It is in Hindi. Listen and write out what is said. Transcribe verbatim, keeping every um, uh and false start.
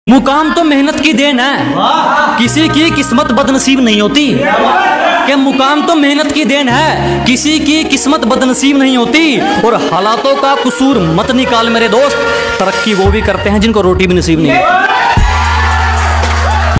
मुकाम तो मेहनत की देन है, किसी की किस्मत बदनसीब नहीं होती। कि मुकाम तो मेहनत की देन है, किसी की किस्मत बदनसीब नहीं होती। और हालातों का कसूर मत निकाल मेरे दोस्त, तरक्की वो भी करते हैं जिनको रोटी भी नसीब नहीं होती।